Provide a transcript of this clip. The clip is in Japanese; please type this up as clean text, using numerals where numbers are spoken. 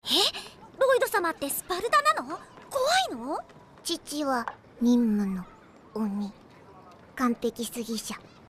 ロイド様ってスパルタなの？怖いの？ 父は任務の鬼、完璧主義者。